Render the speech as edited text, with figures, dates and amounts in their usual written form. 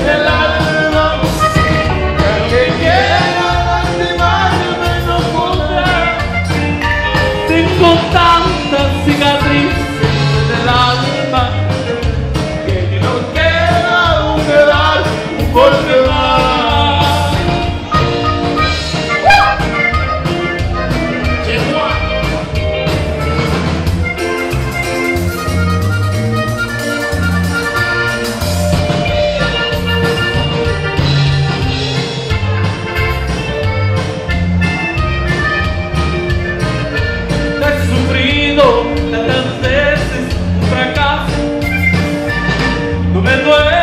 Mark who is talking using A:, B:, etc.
A: el alma. El que quiera lastimarme no podrá.
B: Tengo tantas cicatrices en el alma
A: Que no queda un pedazo, un golpe más.
B: tantas veces un fracaso, no me duele.